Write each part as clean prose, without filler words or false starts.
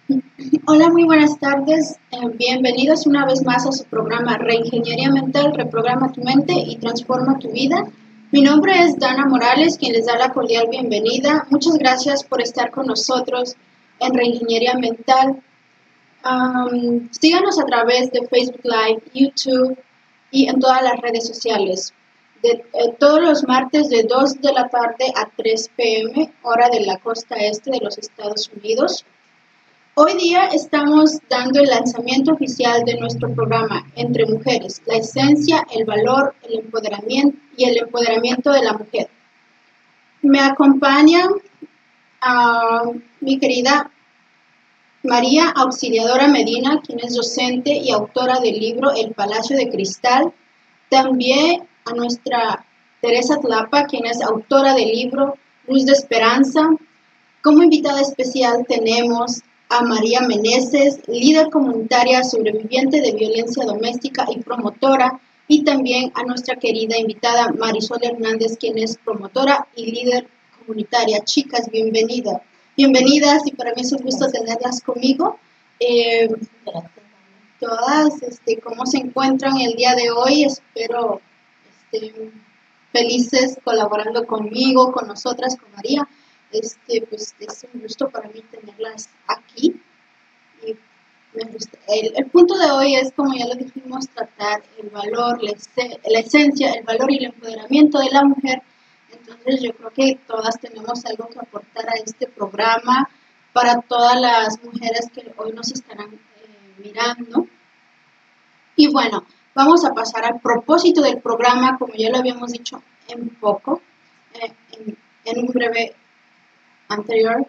Hola, muy buenas tardes. Bienvenidos una vez más a su programa Reingeniería Mental, reprograma tu mente y transforma tu vida. Mi nombre es Dana Morales, quien les da la cordial bienvenida. Muchas gracias por estar con nosotros en Reingeniería Mental. Síganos a través de Facebook Live, YouTube y en todas las redes sociales. Todos los martes de 2 de la tarde a 3 p.m., hora de la costa este de los Estados Unidos. Hoy día estamos dando el lanzamiento oficial de nuestro programa Entre Mujeres, la esencia, el valor, el empoderamiento de la mujer. Me acompaña mi querida María Auxiliadora Medina, quien es docente y autora del libro El Palacio de Cristal. También a nuestra Teresa Tlapa, quien es autora del libro Luz de Esperanza. Como invitada especial tenemos a María Meneses, líder comunitaria sobreviviente de violencia doméstica y promotora, y también a nuestra querida invitada Marisol Hernández, quien es promotora y líder comunitaria. Chicas, bienvenidas, y para mí es un gusto tenerlas conmigo. Todas, ¿cómo se encuentran el día de hoy? Espero felices colaborando conmigo, con nosotras, con María. Pues es un gusto para mí tenerlas aquí. Y el punto de hoy es, como ya lo dijimos, tratar el valor, la esencia, el valor y el empoderamiento de la mujer. Entonces yo creo que todas tenemos algo que aportar a este programa para todas las mujeres que hoy nos estarán mirando. Y bueno, vamos a pasar al propósito del programa, como ya lo habíamos dicho en un breve anterior.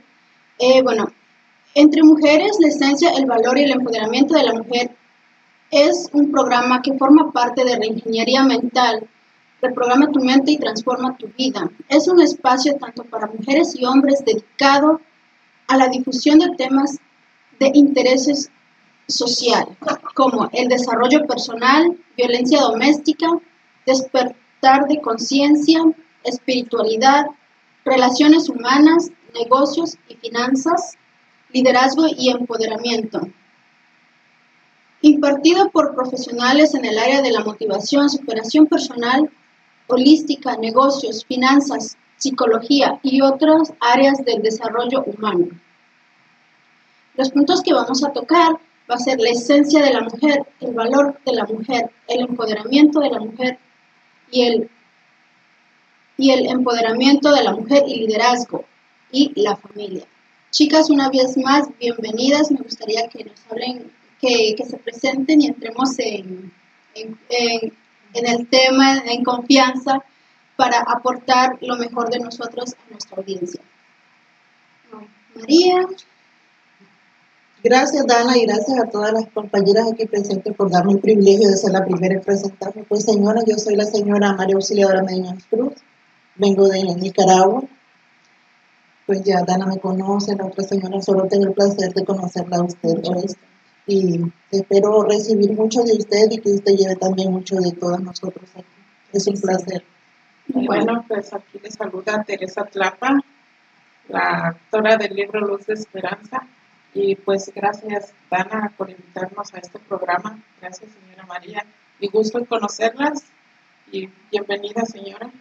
Entre Mujeres, la esencia, el valor y el empoderamiento de la mujer es un programa que forma parte de Reingeniería Mental, reprograma tu mente y transforma tu vida. Es un espacio tanto para mujeres y hombres dedicado a la difusión de temas de intereses social, como el desarrollo personal, violencia doméstica, despertar de conciencia, espiritualidad, relaciones humanas, negocios y finanzas, liderazgo y empoderamiento. Impartido por profesionales en el área de la motivación, superación personal, holística, negocios, finanzas, psicología y otras áreas del desarrollo humano. Los puntos que vamos a tocar va a ser la esencia de la mujer, el valor de la mujer, el empoderamiento de la mujer y el empoderamiento de la mujer y liderazgo y la familia. Chicas, una vez más, bienvenidas. Me gustaría que nos hablen, que se presenten y entremos en el tema, en confianza, para aportar lo mejor de nosotros a nuestra audiencia. María. Gracias, Dana, y gracias a todas las compañeras aquí presentes por darme el privilegio de ser la primera en presentarme. Pues, señora, yo soy la señora María Auxiliadora Medina Cruz, vengo de Nicaragua. Pues ya Dana me conoce, la otra señora, solo tengo el placer de conocerla a usted hoy. Y espero recibir mucho de usted y que usted lleve también mucho de todos nosotros aquí. Es un placer. Bueno, pues aquí les saluda Teresa Tlapa, la autora del libro Luz de Esperanza. Y pues gracias, Dana, por invitarnos a este programa. Gracias, señora María. Y gusto en conocerlas. Y bienvenida, señora.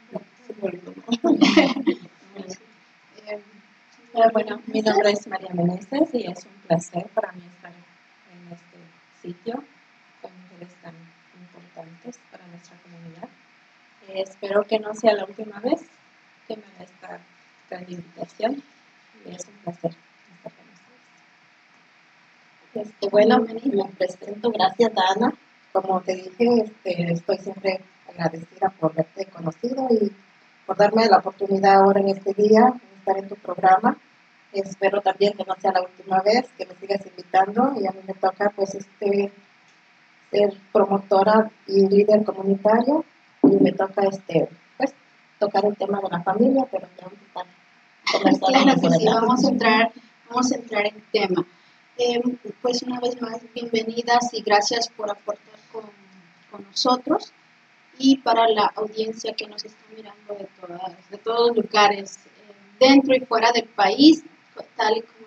Bueno, mi nombre es María Meneses y es un placer para mí estar en este sitio con mujeres tan importantes para nuestra comunidad. Espero que no sea la última vez que me haga esta gran invitación y es un placer estar con ustedes. Bueno, me presento, gracias Dana. Como te dije, estoy siempre agradecida por haberte conocido y por darme la oportunidad ahora en este día de estar en tu programa. Espero también que no sea la última vez, que me sigas invitando y a mí me toca pues ser promotora y líder comunitario y me toca pues tocar el tema de la familia, pero ya Claro que sí, vamos a entrar en tema. Pues una vez más, bienvenidas y gracias por aportar con nosotros y para la audiencia que nos está mirando de todos lugares, dentro y fuera del país, tal y como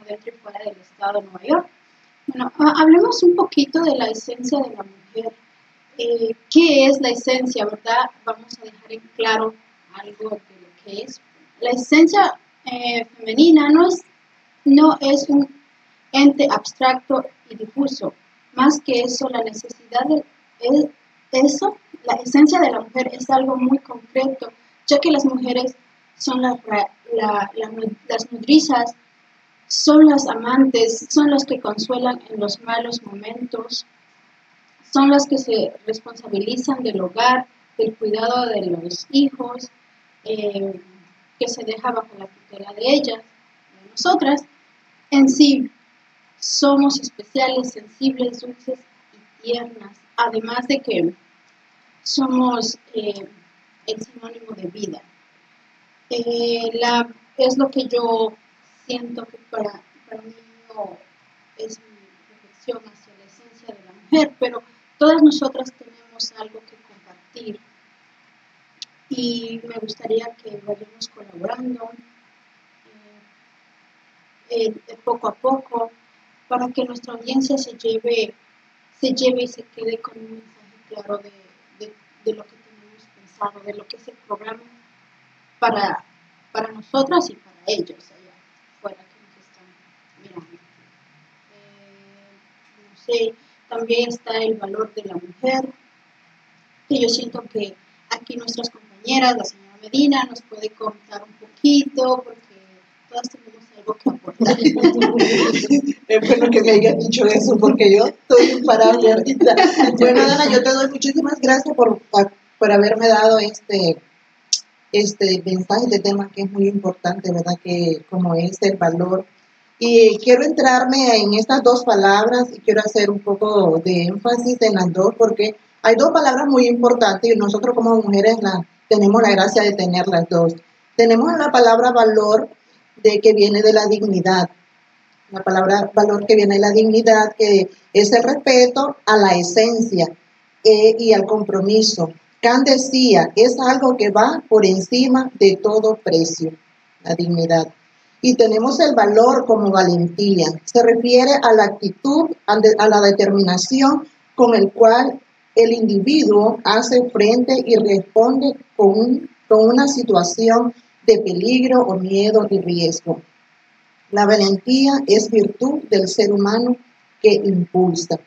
dentro y fuera del estado de Nueva York. Bueno, hablemos un poquito de la esencia de la mujer. ¿Qué es la esencia, verdad? Vamos a dejar en claro algo de lo que es. La esencia femenina no es un ente abstracto y difuso. Más que eso, la necesidad de la esencia de la mujer es algo muy concreto, ya que las mujeres son las nodrizas, son las amantes, son las que consuelan en los malos momentos, son las que se responsabilizan del hogar, del cuidado de los hijos, que se deja bajo la tutela de ellas, de nosotras. En sí, somos especiales, sensibles, dulces y tiernas, además de que somos el sinónimo de vida. Es lo que yo siento que para mí es mi reflexión hacia la esencia de la mujer, pero todas nosotras tenemos algo que compartir y me gustaría que vayamos colaborando poco a poco para que nuestra audiencia se lleve y se quede con un mensaje claro de lo que tenemos pensado, de lo que es el programa para nosotras y para ellos allá afuera que nos están mirando. No sé, también está el valor de la mujer, que yo siento que aquí nuestras compañeras, la señora Medina, nos puede contar un poquito, porque todas tenemos algo que aportar. Es bueno que me hayas dicho eso, porque yo estoy imparable ahorita. Bueno, Dana, yo te doy muchísimas gracias por haberme dado este mensaje de tema que es muy importante, ¿verdad? Que como es el valor. Y quiero entrarme en estas dos palabras y quiero hacer un poco de énfasis en las dos, porque hay dos palabras muy importantes y nosotros como mujeres tenemos la gracia de tener las dos. Tenemos la palabra valor, que viene de la dignidad. La palabra valor que viene de la dignidad, que es el respeto a la esencia y al compromiso. Kant decía, es algo que va por encima de todo precio, la dignidad. Y tenemos el valor como valentía. Se refiere a la actitud, a la determinación con el cual el individuo hace frente y responde con una situación de peligro o miedo y riesgo. La valentía es virtud del ser humano que impulsa.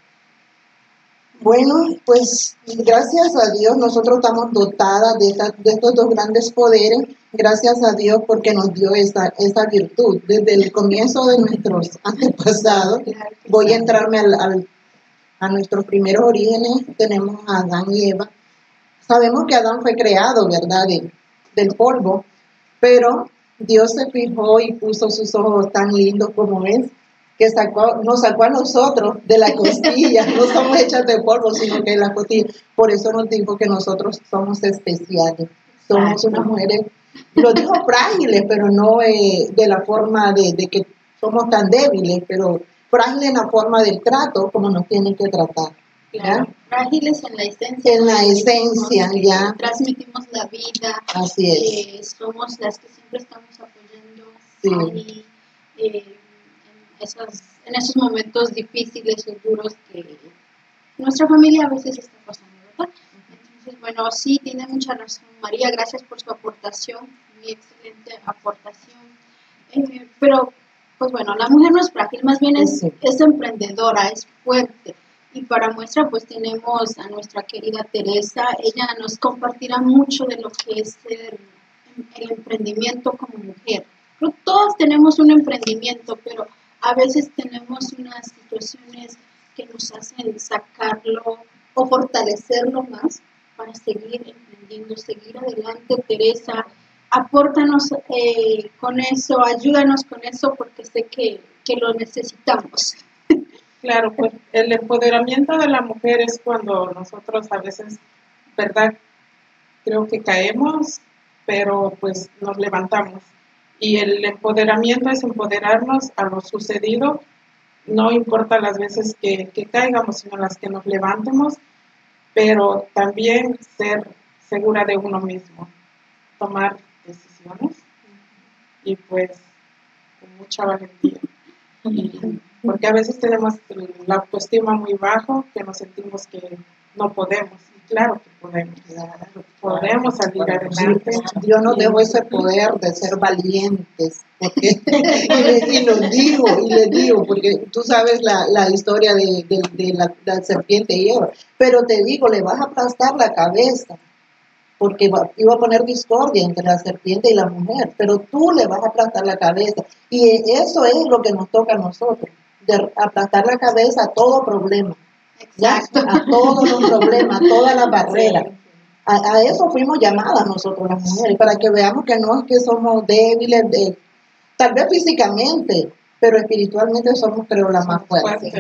Bueno, pues gracias a Dios nosotros estamos dotadas de estos dos grandes poderes, gracias a Dios porque nos dio esa virtud desde el comienzo de nuestros antepasados. Voy a entrarme a nuestros primeros orígenes, tenemos a Adán y Eva. Sabemos que Adán fue creado, ¿verdad?, del polvo, pero Dios se fijó y puso sus ojos tan lindos como es, que nos sacó a nosotros de la costilla. No somos hechas de polvo, sino que de la costilla. Por eso nos dijo que nosotros somos especiales. Somos unas mujeres, lo dijo frágiles, pero no de la forma de que somos tan débiles, pero frágiles en la forma del trato, como nos tienen que tratar. Claro, frágiles en la esencia. En la esencia, ya. Transmitimos la vida. Así es. Somos las que siempre estamos apoyando sí. En esos momentos difíciles y duros que nuestra familia a veces está pasando, ¿verdad? Entonces, bueno, sí, tiene mucha razón María, gracias por su aportación, muy excelente aportación. Pero, pues bueno, la mujer no es frágil, más bien es emprendedora, es fuerte. Y para muestra, pues tenemos a nuestra querida Teresa. Ella nos compartirá mucho de lo que es el emprendimiento como mujer. Pero todos tenemos un emprendimiento, pero a veces tenemos unas situaciones que nos hacen sacarlo o fortalecerlo más para seguir emprendiendo, seguir adelante. Teresa, apórtanos con eso, ayúdanos con eso, porque sé que lo necesitamos. Claro, pues el empoderamiento de la mujer es cuando nosotros a veces, ¿verdad? Creo que caemos, pero pues nos levantamos. Y el empoderamiento es empoderarnos a lo sucedido, no importa las veces que caigamos, sino las que nos levantemos, pero también ser segura de uno mismo, tomar decisiones y pues con mucha valentía. Porque a veces tenemos la autoestima muy bajo, que nos sentimos que no podemos. Y claro que podemos salir adelante. Dios nos dejó ese poder de ser valientes. Porque, y les digo, porque tú sabes la historia de la serpiente y Eva, pero te digo, le vas a aplastar la cabeza, porque iba a poner discordia entre la serpiente y la mujer, pero tú le vas a aplastar la cabeza. Y eso es lo que nos toca a nosotros, de aplastar la cabeza a todo problema. Exacto. A todos los problemas, a todas las barreras. A eso fuimos llamadas nosotros las mujeres, para que veamos que no es que somos débiles, tal vez físicamente, pero espiritualmente somos, creo, la más fuerte.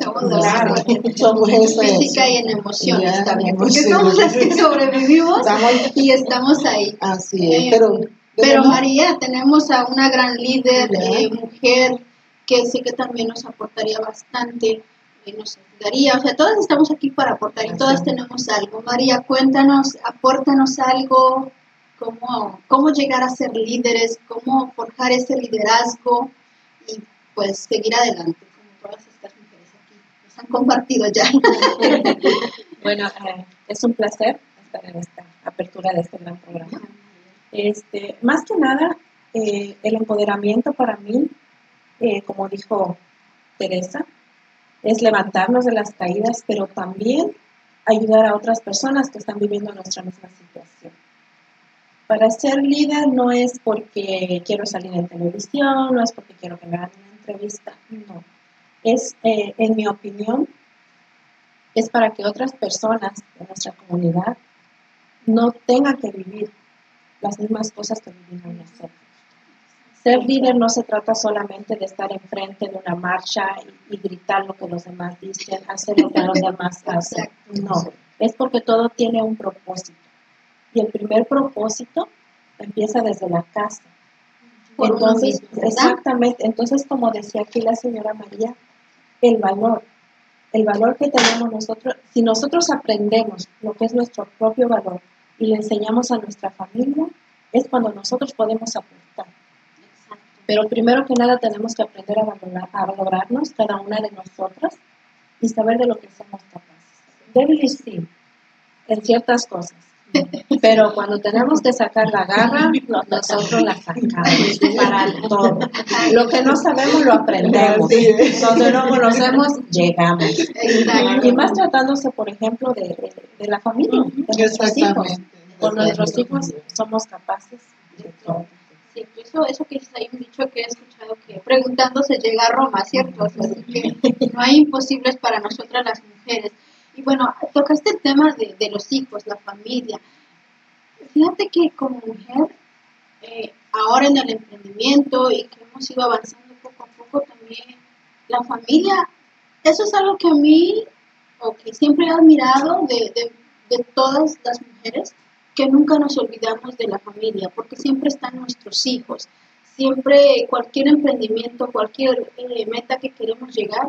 Somos física y en emociones también, porque somos las que sobrevivimos y estamos ahí. Así es, pero María, tenemos a una gran líder, mujer, que sé que también nos aportaría bastante, nos ayudaría, o sea, todas estamos aquí para aportar y todas tenemos algo. María, cuéntanos, apórtanos algo, cómo llegar a ser líderes, cómo forjar ese liderazgo y pues seguir adelante, como todas estas mujeres aquí nos han compartido ya. Bueno, es un placer estar en esta apertura de este gran programa. Más que nada, el empoderamiento para mí, como dijo Teresa, es levantarnos de las caídas, pero también ayudar a otras personas que están viviendo nuestra misma situación. Para ser líder no es porque quiero salir en televisión, no es porque quiero que me hagan una entrevista, no. Es, en mi opinión, es para que otras personas de nuestra comunidad no tengan que vivir las mismas cosas que vivimos nosotros. Ser líder no se trata solamente de estar enfrente de una marcha y gritar lo que los demás dicen, hacer lo que los demás hacen. No, es porque todo tiene un propósito. Y el primer propósito empieza desde la casa. Entonces, exactamente, entonces como decía aquí la señora María, el valor que tenemos nosotros, si nosotros aprendemos lo que es nuestro propio valor y le enseñamos a nuestra familia, es cuando nosotros podemos aportar. Pero primero que nada tenemos que aprender a valorarnos cada una de nosotras y saber de lo que somos capaces. Débiles sí, en ciertas cosas. Pero cuando tenemos que sacar la garra, nosotros la sacamos para todo. Lo que no sabemos lo aprendemos. Donde no conocemos, llegamos. Y más tratándose, por ejemplo, de la familia, de nuestros hijos. Con nuestros hijos somos capaces de todo. Cierto, eso que hay un dicho que he escuchado que preguntando se llega a Roma, ¿cierto? Así que no hay imposibles para nosotras las mujeres. Y bueno, tocaste el tema de los hijos, la familia. Fíjate que como mujer, ahora en el emprendimiento y que hemos ido avanzando poco a poco también, la familia, eso es algo que a mí, o que siempre he admirado de todas las mujeres, que nunca nos olvidamos de la familia, porque siempre están nuestros hijos. Siempre cualquier emprendimiento, cualquier meta que queremos llegar,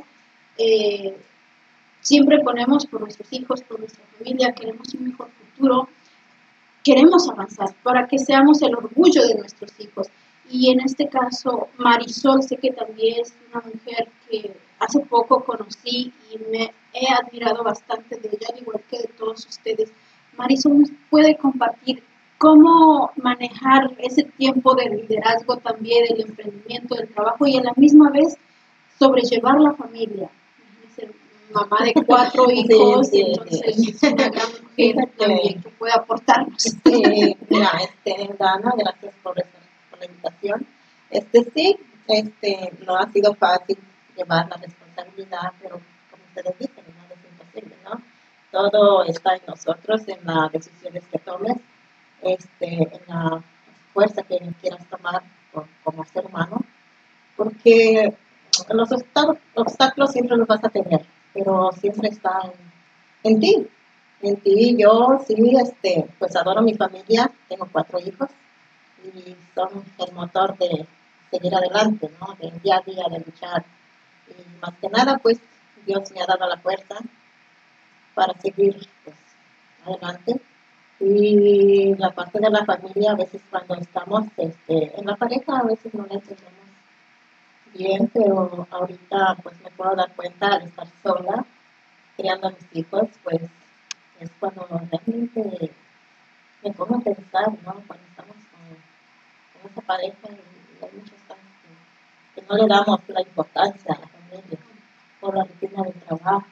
siempre ponemos por nuestros hijos, por nuestra familia, queremos un mejor futuro, queremos avanzar para que seamos el orgullo de nuestros hijos. Y en este caso, Marisol, sé que también es una mujer que hace poco conocí y me he admirado bastante de ella, al igual que de todos ustedes. Marisol nos puede compartir cómo manejar ese tiempo de liderazgo también, del emprendimiento, del trabajo y a la misma vez sobrellevar la familia. Mamá de 4 hijos, sí, entonces es una gran mujer también que puede aportarnos. Mira, Dana, gracias por la invitación. Sí, no ha sido fácil llevar la responsabilidad, pero como ustedes dicen, nada es imposible, ¿no? Todo está en nosotros, en las decisiones que tomes, en la fuerza que quieras tomar como ser humano, porque los obstáculos siempre los vas a tener, pero siempre está en ti. En ti, yo sí, pues adoro mi familia, tengo 4 hijos y son el motor de seguir adelante, ¿no? Del día a día, de luchar. Y más que nada, pues Dios me ha dado la fuerza para seguir pues, adelante. Y la parte de la familia, a veces cuando estamos en la pareja, a veces no la entendemos bien, pero ahorita pues me puedo dar cuenta al estar sola, criando a mis hijos, pues es cuando realmente me pongo a pensar, ¿no? Cuando estamos con esa pareja y hay muchas cosas que no le damos la importancia a la familia por la rutina del trabajo,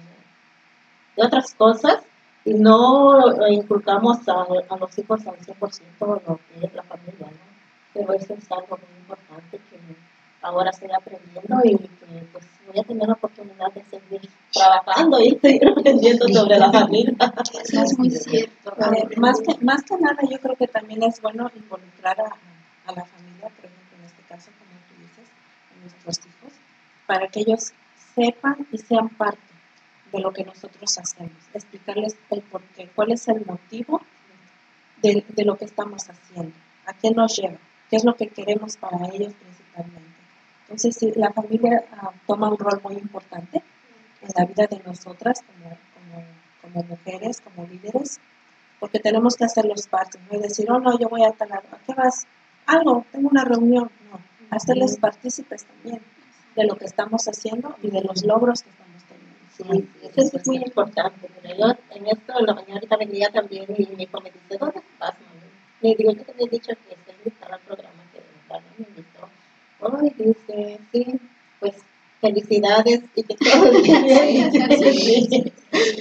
de otras cosas, y no inculcamos a los hijos al 100% lo que es la familia, ¿no? Pero eso es algo muy importante que ahora estoy aprendiendo y que pues voy a tener la oportunidad de seguir trabajando y seguir aprendiendo sobre la familia. Eso es muy cierto. Más que nada, yo creo que también es bueno involucrar a la familia, por ejemplo, en este caso, como tú dices, a nuestros hijos, para que ellos sepan y sean parte de lo que nosotros hacemos, explicarles el porqué, cuál es el motivo de lo que estamos haciendo, a qué nos lleva, qué es lo que queremos para ellos principalmente. Entonces, sí, la familia toma un rol muy importante en la vida de nosotras como mujeres, como líderes, porque tenemos que hacerlos parte, no es decir, oh no, yo voy a tal lado, ¿a qué vas? Algo, tengo una reunión, no, hacerles partícipes también de lo que estamos haciendo y de los logros que estamos teniendo. Sí, eso es muy importante. Pero yo en esto, en la mañana ahorita venía también y mi hijo me dice, ¿dónde estás, mami? Le digo, yo te había dicho que estoy invitada al programa que Dana me invitó. Oh, y dice, sí, pues felicidades y que todo esté bien. Sí,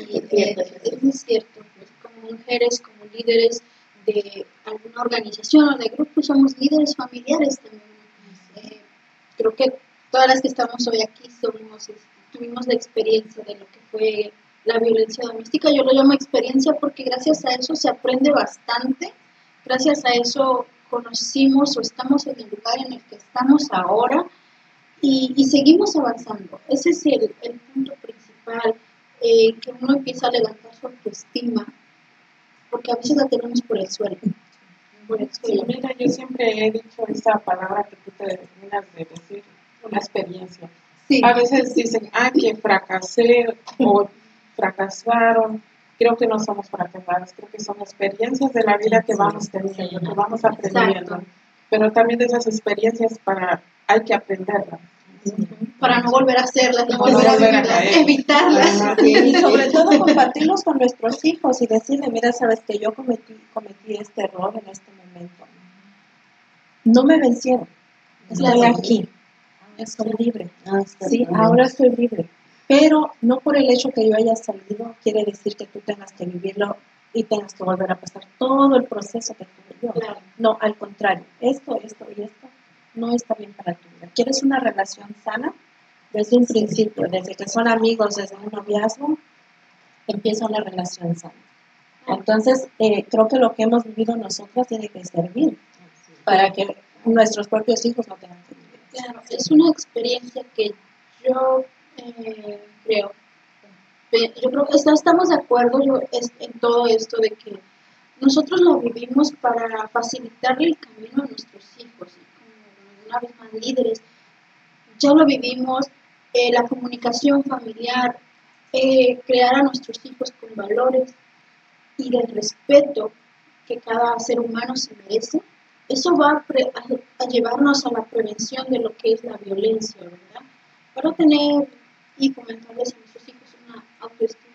es muy cierto. Pues, como mujeres, como líderes de alguna organización o de grupo, somos líderes familiares también. Creo que todas las que estamos hoy aquí tuvimos la experiencia de lo que fue la violencia doméstica. Yo lo llamo experiencia porque gracias a eso se aprende bastante. Gracias a eso conocimos o estamos en el lugar en el que estamos ahora y seguimos avanzando. Ese es el punto principal, que uno empieza a levantar su autoestima, porque a veces la tenemos por el suelo. Sí, mira, yo siempre he dicho esa palabra que tú te terminas de decir, una experiencia. Sí. A veces dicen, que fracasé o fracasaron. Creo que no somos fracasados, creo que son experiencias de la vida que vamos teniendo, que vamos aprendiendo. Exacto. Pero también de esas experiencias hay que aprenderlas. Para no volver a hacerlas, no Para no volver a volver a vivirlas, caer. evitarlas. Y sobre todo compartirlos con nuestros hijos y decirle, mira, sabes que yo cometí este error en este momento. No me vencieron, estoy aquí, estoy libre. Sí, ahora estoy libre. Pero no por el hecho que yo haya salido quiere decir que tú tengas que vivirlo y tengas que volver a pasar todo el proceso que tuve yo. Claro. No, al contrario, esto y esto no está bien para tu vida. ¿Quieres una relación sana? Desde un principio, desde que son amigos, desde un noviazgo, empieza una relación sana. Entonces, creo que lo que hemos vivido nosotros tiene que servir para que nuestros propios hijos no tengan que vivir. Claro, es una experiencia que yo creo. Yo creo que estamos de acuerdo en todo esto de que nosotros lo vivimos para facilitarle el camino a nuestros hijos. Y como una vez más líderes, ya lo vivimos, la comunicación familiar, crear a nuestros hijos con valores y del respeto que cada ser humano se merece. Eso va a llevarnos a la prevención de lo que es la violencia, ¿verdad? Para tener y fomentarles a nuestros hijos una autoestima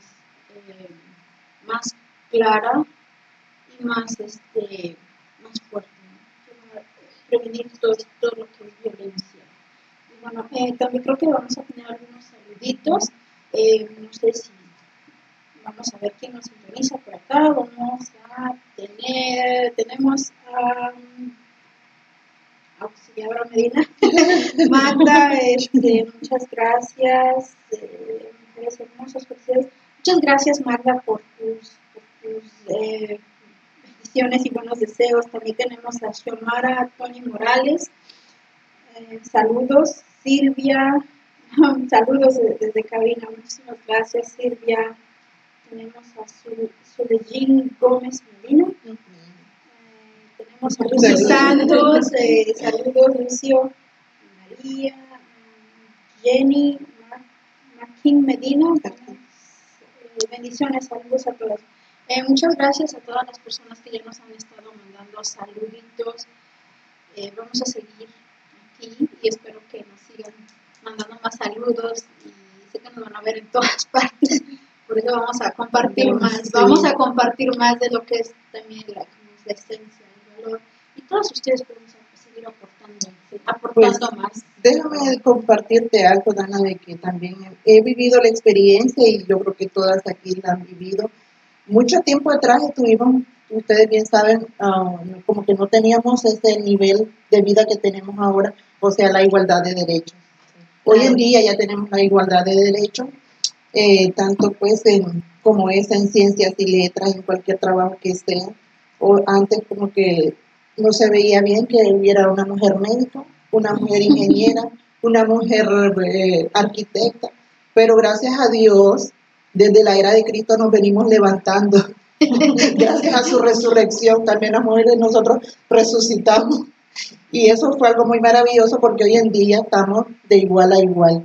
más clara y más fuerte, ¿no? Para prevenir todo lo que es violencia. Y bueno, también creo que vamos a tener algunos saluditos. No sé si vamos a ver quién nos sintoniza por acá. Vamos a tenemos a Auxiliadora Medina. Magda, muchas gracias. Mujeres hermosas, felicidades. Muchas gracias, Magda, por tus bendiciones y buenos deseos. También tenemos a Xiomara Tony Morales. Saludos, Silvia. Saludos desde cabina. Muchísimas gracias, Silvia. Tenemos a Zulejín Gómez Medina. Tenemos a Lucio Santos. Saludos, Lucio. María. Jenny. Martín Medina. Bendiciones, saludos a todos. Muchas gracias a todas las personas que ya nos han estado mandando saluditos. Vamos a seguir aquí y espero que nos sigan mandando más saludos y sé que nos van a ver en todas partes. Por eso vamos a compartir más, Sí. vamos a compartir más de lo que es también la esencia, el valor. Y todos ustedes podemos seguir aportando más. Déjame compartirte algo, Dana, de que también he vivido la experiencia y yo creo que todas aquí la han vivido. Mucho tiempo atrás estuvimos, ustedes bien saben, como que no teníamos ese nivel de vida que tenemos ahora, o sea, la igualdad de derechos. Hoy en día ya tenemos la igualdad de derechos, tanto pues como es en ciencias y letras, en cualquier trabajo que sea. O antes como que no se veía bien que hubiera una mujer médico, una mujer ingeniera, una mujer arquitecta, pero gracias a Dios, desde la era de Cristo nos venimos levantando. Gracias a su resurrección, también las mujeres nosotros resucitamos. Y eso fue algo muy maravilloso porque hoy en día estamos de igual a igual.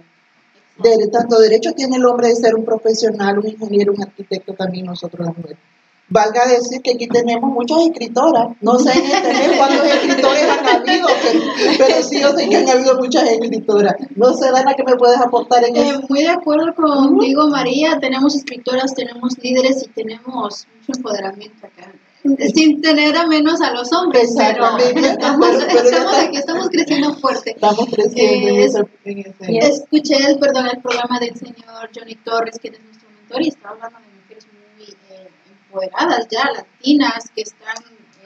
Tanto derecho tiene el hombre de ser un profesional, un ingeniero, un arquitecto, también nosotros las mujeres. Valga decir que aquí tenemos muchas escritoras. No sé en internet cuántos escritores han habido, pero sí yo sé que han habido muchas escritoras. No sé, Dana, ¿qué me puedes aportar en eso? Muy de acuerdo contigo, María. Tenemos escritoras, tenemos líderes y tenemos mucho empoderamiento acá. Sin tener a menos a los hombres, Exactamente. Estamos creciendo fuerte. Estamos creciendo Escuché el programa del señor Johnny Torres, que es nuestro mentor, y estaba hablando de mujeres muy empoderadas ya, latinas, que están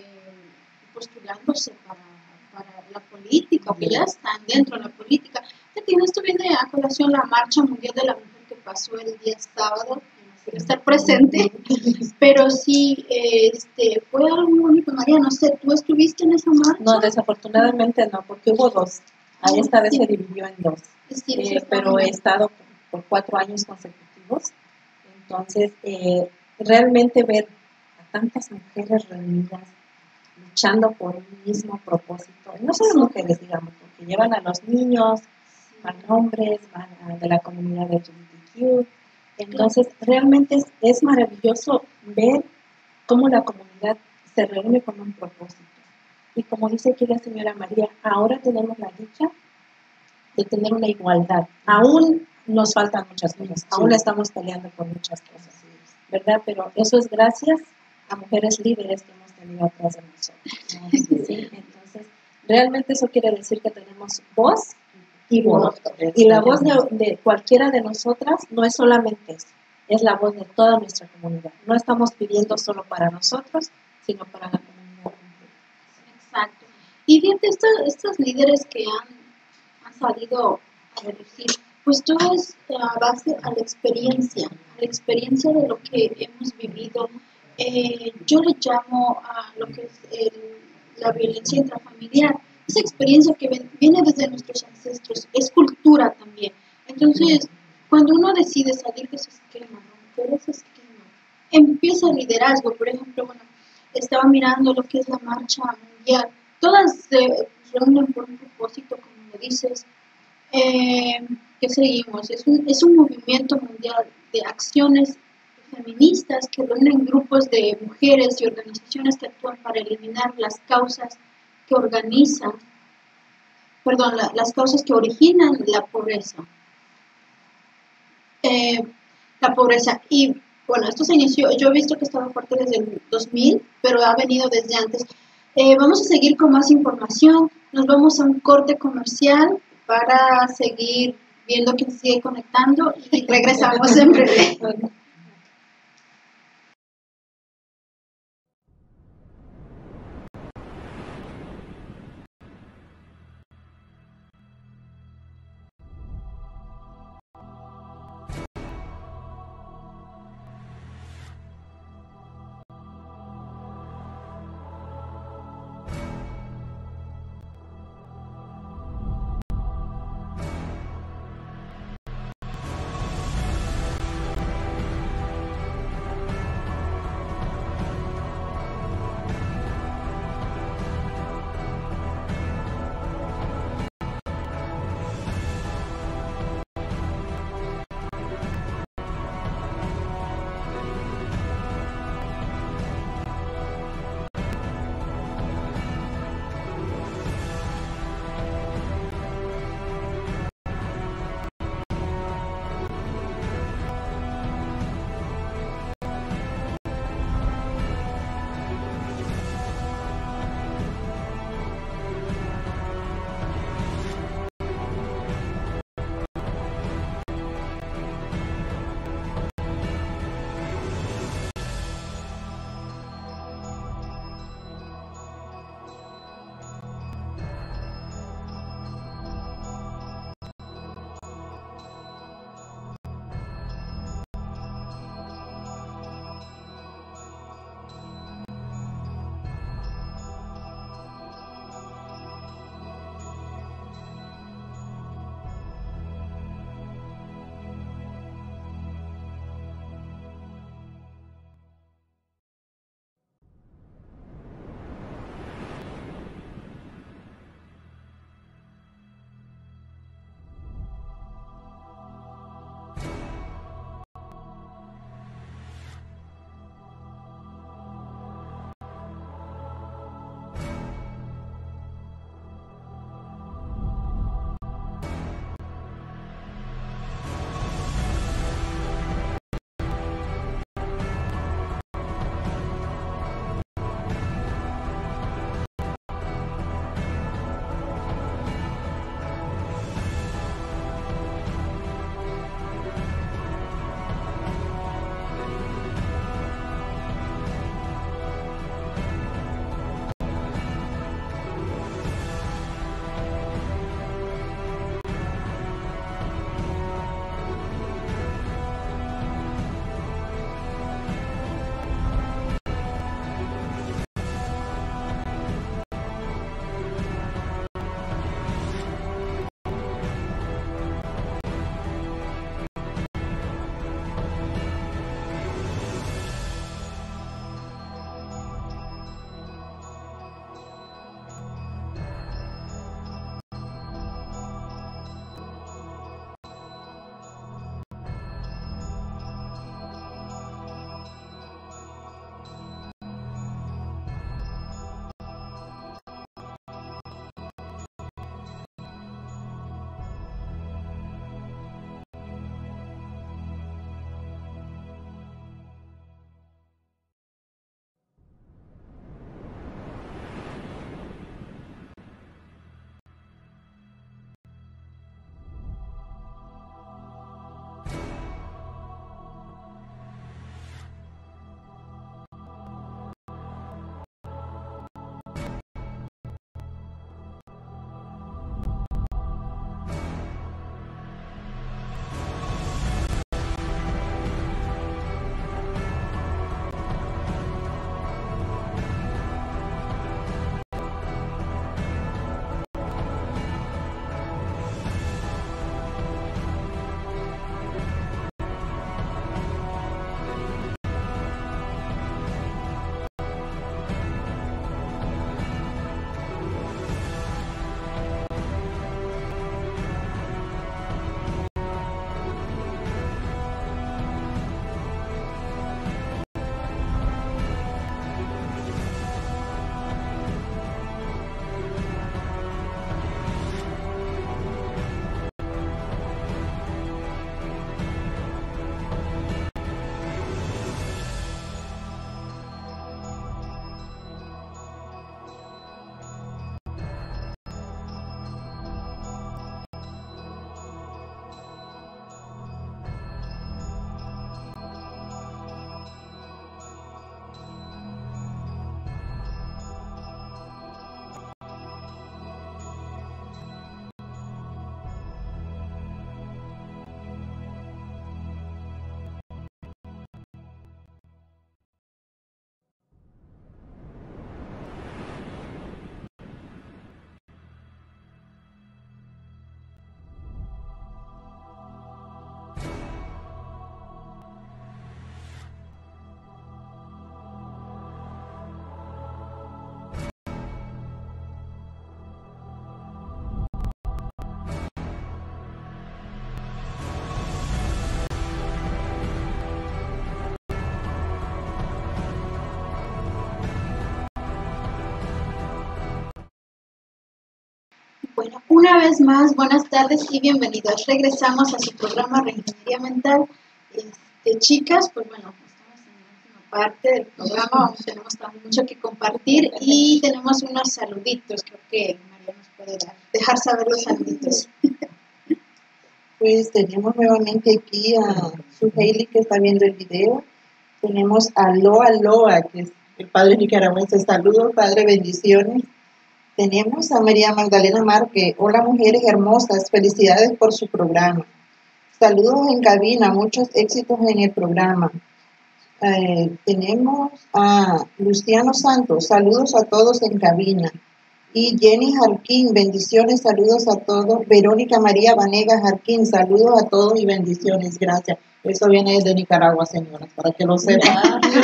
postulándose para la política, o que ya están dentro de la política. Esto viene a colación la Marcha Mundial de la Mujer que pasó el día sábado, estar presente, pero sí, fue algo único, María, no sé, ¿tú estuviste en esa marcha? No, desafortunadamente no, porque hubo dos. Esta vez se dividió en dos, pero he estado por 4 años consecutivos, entonces realmente ver a tantas mujeres reunidas, luchando por un mismo propósito, no solo mujeres, digamos, porque llevan a los niños, van hombres, van de la comunidad LGBTQ. Entonces, realmente es maravilloso ver cómo la comunidad se reúne con un propósito. Y como dice aquí la señora María, ahora tenemos la dicha de tener una igualdad. Aún nos faltan muchas cosas, aún estamos peleando por muchas cosas, ¿verdad? Pero eso es gracias a mujeres líderes que hemos tenido atrás de nosotros, ¿sí? Entonces, realmente eso quiere decir que tenemos voz y voz. Y la voz de cualquiera de nosotras no es solamente eso, es la voz de toda nuestra comunidad. No estamos pidiendo solo para nosotros, sino para la comunidad completa. Exacto. Y fíjate, estos líderes que han salido a reducir, pues todo es a base a la experiencia de lo que hemos vivido. Yo le llamo a lo que es la violencia intrafamiliar. Esa experiencia que viene desde nuestros ancestros, es cultura también. Entonces, cuando uno decide salir de ese esquema, romper ese esquema, empieza el liderazgo. Por ejemplo, bueno, estaba mirando lo que es la marcha mundial. Todas se reúnen por un propósito, como lo dices. ¿Qué seguimos? Es un movimiento mundial de acciones feministas que reúnen grupos de mujeres y organizaciones que actúan para eliminar las causas que organizan, las causas que originan la pobreza. Y bueno, esto se inició, yo he visto que estaba fuerte desde el 2000, pero ha venido desde antes. Vamos a seguir con más información, nos vamos a un corte comercial para seguir viendo quién sigue conectando y regresamos en breve. Bueno, una vez más, buenas tardes y bienvenidos. Regresamos a su programa Reingeniería Mental. Chicas, pues bueno, estamos en la última parte del programa, tenemos mucho que compartir y tenemos unos saluditos. Creo que María nos puede dejar saber los saluditos. Pues tenemos nuevamente aquí a su Hailey que está viendo el video. Tenemos a Loa, que es el padre nicaragüense. Saludos, padre, bendiciones. Tenemos a María Magdalena Márquez. Hola, mujeres hermosas, felicidades por su programa. Saludos en cabina, muchos éxitos en el programa. Tenemos a Luciano Santos. Saludos a todos en cabina. Y Jenny Jarquín, bendiciones, saludos a todos. Verónica María Vanega Jarquín, saludos a todos y bendiciones, gracias. Eso viene desde Nicaragua, señoras, para que lo sepan.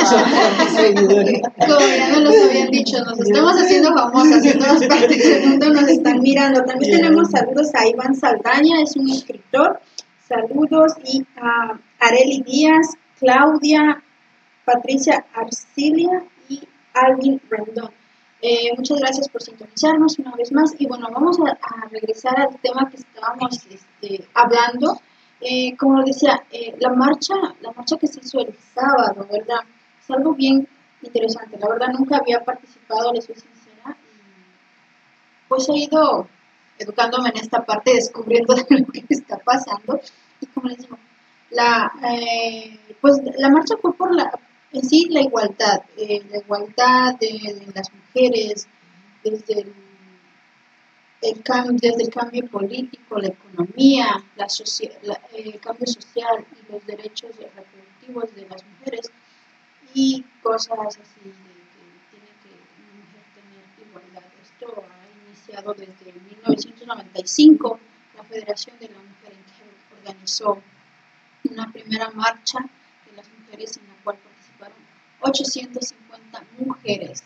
Como ya nos los habían dicho, nos estamos haciendo famosas en todas partes del mundo, nos están mirando. También tenemos saludos a Iván Saldaña, es un escritor. Saludos y a Areli Díaz, Claudia, Patricia Arcilia y Alvin Rendón. Muchas gracias por sintonizarnos una vez más y bueno, vamos a regresar al tema que estábamos hablando. Como decía, la marcha que se hizo el sábado, ¿verdad? Es algo bien interesante. La verdad nunca había participado, les soy sincera, y pues he ido educándome en esta parte, descubriendo lo que está pasando. Y como les digo, pues la marcha fue por en sí la igualdad de las mujeres, desde el cambio político, la economía, el cambio social y los derechos reproductivos de las mujeres y cosas así de que tiene que una mujer tener igualdad. Esto ha iniciado desde 1995, la Federación de la Mujer en que organizó una primera marcha de las mujeres en la cual participaron 850 mujeres,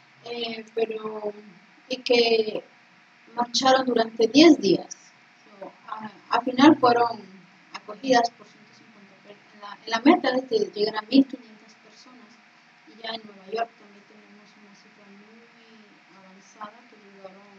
y que marcharon durante 10 días. Al final fueron acogidas por 150. En la meta es de llegar a 1.500 personas y ya en Nueva York también tenemos una cifra muy avanzada que llegaron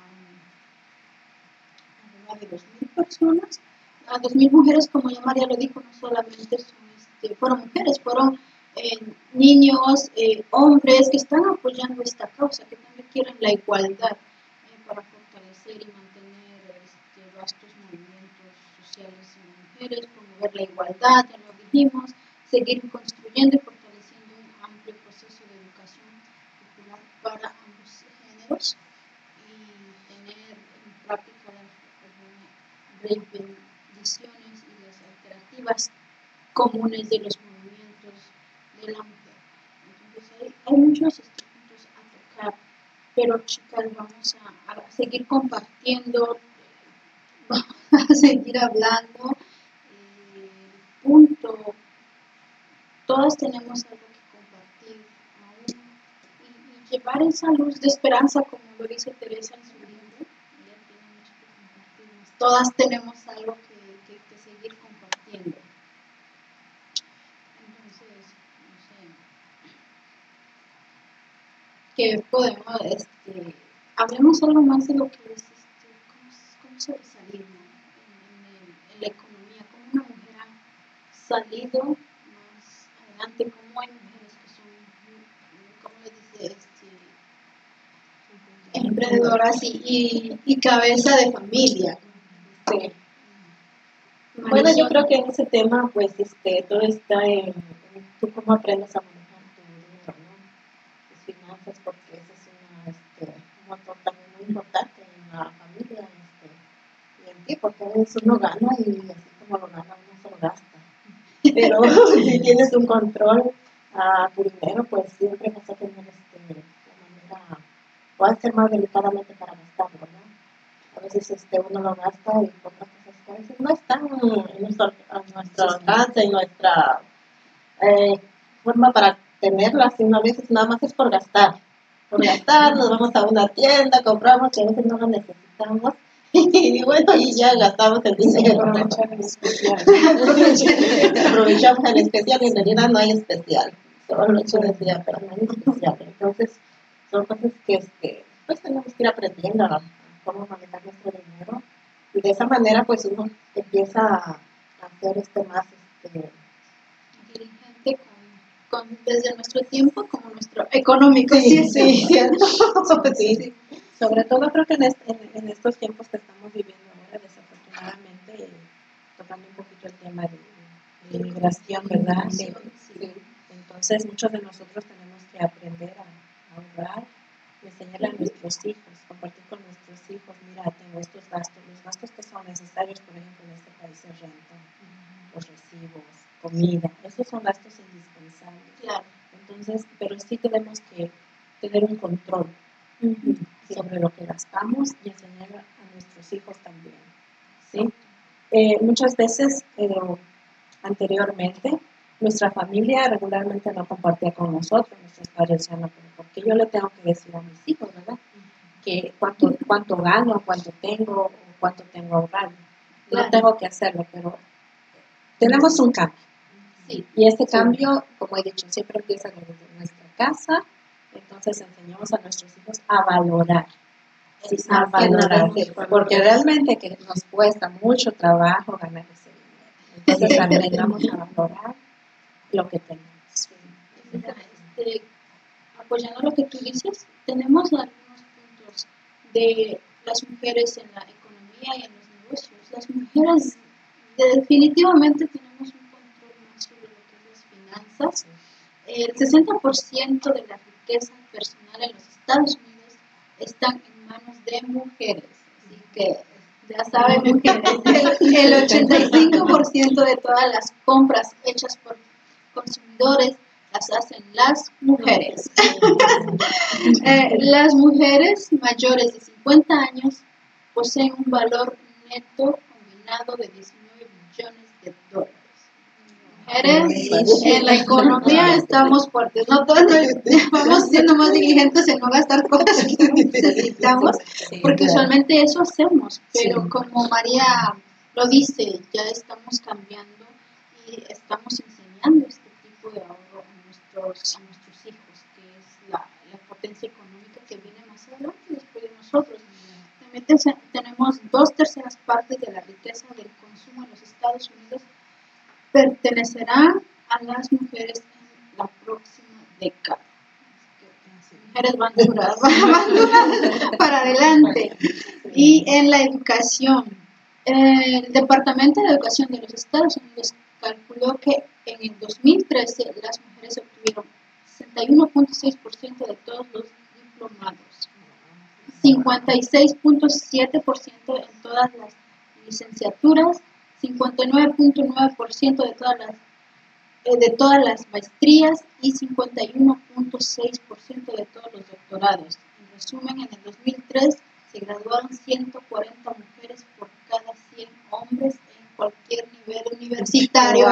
a de 2.000 personas, a 2.000 mujeres, como ya María lo dijo, no solamente fueron mujeres, fueron niños, hombres que están apoyando esta causa, que también quieren la igualdad para fortalecer y mantener vastos movimientos sociales en las mujeres, promover la igualdad, ya lo dijimos, seguir construyendo y fortaleciendo un amplio proceso de educación popular para ambos géneros y tener en práctica las reivindicaciones y las alternativas comunes de los movimientos de la mujer. Entonces hay muchos puntos a tocar, pero chicas, vamos a seguir compartiendo, vamos a seguir hablando. Punto, todas tenemos algo que compartir aún y llevar esa luz de esperanza, como lo dice Teresa en su libro. Ella tiene mucho que compartirnos. Todas tenemos algo que seguir compartiendo. Entonces, no sé, que podemos, hablemos algo más de lo que es, cómo sobresalir, ¿no? en la economía, cómo una mujer ha salido más adelante, cómo hay mujeres que son, ¿cómo le dice? Emprendedoras y cabeza de familia. Bueno, yo creo que en ese tema, pues, todo está en tú cómo aprendes a manejar tu dinero, ¿no? Tus finanzas, porque ese es un motor también muy importante en la familia, y en ti, porque a veces uno gana y así como lo gana, uno se lo gasta. Pero si tienes un control a tu dinero, pues siempre vas a tener la manera, vas a ser más delicadamente para gastarlo, ¿no? A veces uno lo gasta y por las cosas que a veces no están a nuestro alcance, en nuestra forma para tenerlas, sino a veces nada más es por gastar. Por gastar, nos vamos a una tienda, compramos que a veces no lo necesitamos y bueno, y ya gastamos el dinero. Aprovechar el especial. Aprovechamos el especial y en realidad no hay especial. Solo hecho decía, pero no hay especial. Entonces, son cosas que pues tenemos que ir aprendiendo a cómo manejar nuestro dinero. Y de esa manera, pues uno empieza a hacer más Inteligente desde nuestro tiempo como nuestro económico. Sí, cierto. Sí. Sí. Sobre todo creo que en estos tiempos que estamos viviendo ahora, desafortunadamente, tocando un poquito el tema de inmigración, ¿verdad? Sí. Entonces muchos de nosotros tenemos que aprender a ahorrar y enseñarle a nuestros hijos, compartir con nuestros hijos, mira, tengo estos gastos, los gastos que son necesarios, por ejemplo, en este país es renta, los recibos, comida, esos son gastos indispensables. Claro. Entonces, pero sí tenemos que tener un control sobre lo que gastamos y enseñar a nuestros hijos también, ¿sí? Muchas veces, anteriormente, nuestra familia regularmente no compartía con nosotros, nuestros padres decían, no, porque yo le tengo que decir a mis hijos, ¿verdad? Que cuánto gano, cuánto tengo, o cuánto tengo ahorrado. No tengo que hacerlo, pero tenemos un cambio. Sí. Y este cambio, como he dicho, siempre empieza desde nuestra casa. Entonces enseñamos a nuestros hijos a valorar. Sí, a valorar. Porque realmente que nos cuesta mucho trabajo ganar ese dinero. Entonces aprendamos a valorar lo que tenemos. Apoyando lo que tú dices, tenemos algunos puntos de las mujeres en la economía y en los negocios. Las mujeres definitivamente tenemos un control más sobre lo que es las finanzas. El 60% de la riqueza personal en los Estados Unidos están en manos de mujeres. Así que ya saben, mujeres, el 85% de todas las compras hechas por consumidores las hacen las mujeres. Las mujeres mayores de 50 años poseen un valor neto combinado de 19 billones de dólares. Mujeres en la economía estamos fuertes, no todos vamos siendo más diligentes en no gastar cosas que no necesitamos, porque usualmente eso hacemos, pero como María lo dice, ya estamos cambiando y estamos enseñando este tipo de ahorro a nuestros hijos, que es la potencia económica que viene más adelante después de nosotros. También tenemos 2/3 partes de la riqueza del consumo en los Estados Unidos pertenecerán a las mujeres en la próxima década. Mujeres van duras para adelante. Y en la educación, el Departamento de Educación de los Estados Unidos calculó que en el 2013 las mujeres obtuvieron 61.6% de todos los diplomados, 56.7% en todas las licenciaturas, 59.9% de todas las maestrías y 51.6% de todos los doctorados. En resumen, en el 2003 se graduaron 140 mujeres por cada 100 hombres en cualquier nivel universitario.